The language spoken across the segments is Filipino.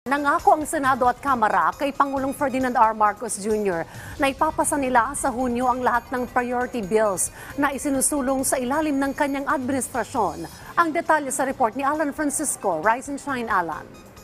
Nangako ang Senado at Kamara kay Pangulong Ferdinand R. Marcos Jr. na ipapasa nila sa Hunyo ang lahat ng priority bills na isinusulong sa ilalim ng kanyang administrasyon. Ang detalye sa report ni Alan Francisco. Rise and shine, Alan.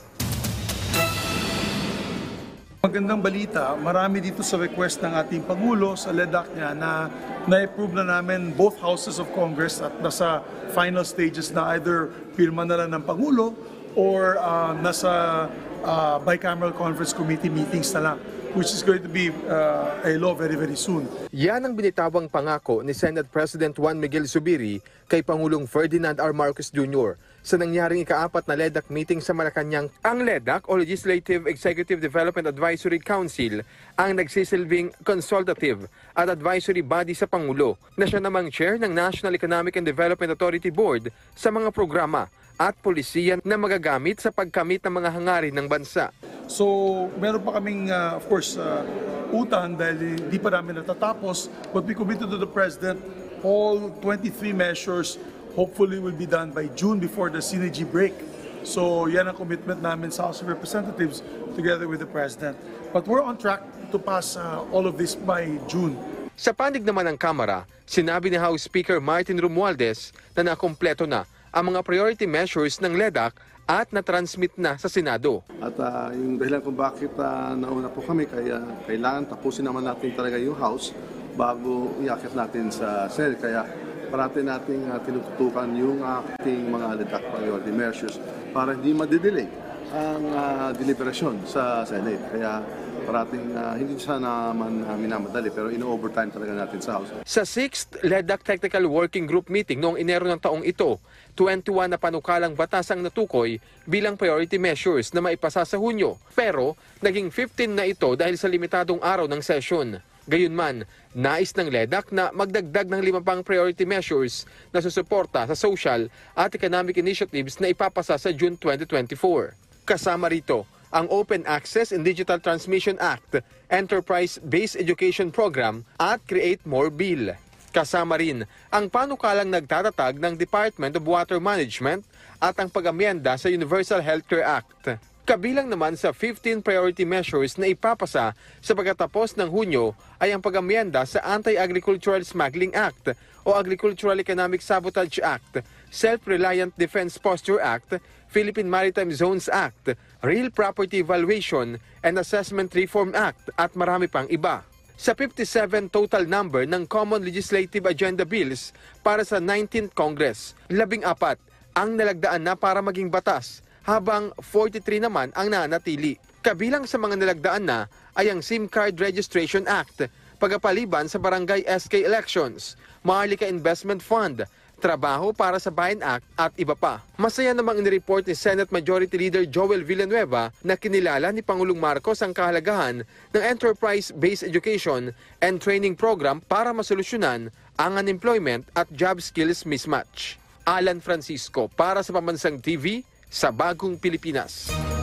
Magandang balita, marami dito sa request ng ating Pangulo sa LEDAC niya na na-approve na namin both houses of Congress at nasa final stages na either pirma na lang ng Pangulo or nasa bicameral conference committee meetings na lang, which is going to be a law very, very soon. Yan ang binitawang pangako ni Senate President Juan Miguel Zubiri kay Pangulong Ferdinand R. Marcos Jr. sa nangyaring ika-4 na LEDAC meeting sa Malacanang. Ang LEDAC o Legislative Executive Development Advisory Council ang nagsisilbing consultative at advisory body sa Pangulo na siya namang chair ng National Economic and Development Authority Board sa mga programa at polisiya na magagamit sa pagkamit ng mga hangarin ng bansa. So, meron pa kaming, of course, utang dahil hindi pa namin natatapos. But we committed to the President, all 23 measures hopefully will be done by June before the synergy break. So, yan ang commitment namin sa House of Representatives together with the President. But we're on track to pass all of this by June. Sa panig naman ng Kamara, sinabi ni House Speaker Martin Romualdez na nakumpleto na ang mga priority measures ng LEDAC at na-transmit na sa Senado. At yung dahilan kung bakit nauna po kami, kaya kailangan tapusin naman natin talaga yung House bago iakit natin sa Senate. Kaya parati nating tinututukan yung ating mga LEDAC priority measures para hindi madidelay ang deliberasyon sa Senate. Kaya parating hindi sana naman minamadali pero in-overtime talaga natin sa House. Sa 6th LEDAC Technical Working Group meeting noong Enero ng taong ito, 21 na panukalang batas ang natukoy bilang priority measures na maipasa sa Hunyo. Pero naging 15 na ito dahil sa limitadong araw ng session. Gayunman, nais ng LEDAC na magdagdag ng 5 pang priority measures na susuporta sa social at economic initiatives na ipapasa sa June 2024. Kasama rito ang Open Access and Digital Transmission Act, Enterprise-Based Education Program at Create More Bill. Kasama rin ang panukalang nagtatatag ng Department of Water Management at ang pag-amyenda sa Universal Healthcare Act. Kabilang naman sa 15 priority measures na ipapasa sa pagkatapos ng Hunyo ay ang pag-amyenda sa Anti-Agricultural Smuggling Act o Agricultural Economic Sabotage Act, Self-Reliant Defense Posture Act, Philippine Maritime Zones Act, Real Property Valuation and Assessment Reform Act at marami pang iba. Sa 57 total number ng Common Legislative Agenda Bills para sa 19th Congress, 14 ang nalagdaan na para maging batas, habang 43 naman ang nanatili. Kabilang sa mga nalagdaan na ay ang SIM Card Registration Act, pagpapaliban sa Barangay SK Elections, Maharlika Investment Fund, Trabaho para sa Bayan Act at iba pa. Masaya namang inireport ni Senate Majority Leader Joel Villanueva na kinilala ni Pangulong Marcos ang kahalagahan ng Enterprise-Based Education and Training Program para masolusyonan ang unemployment at job skills mismatch. Alan Francisco para sa Pambansang TV sa Bagong Pilipinas.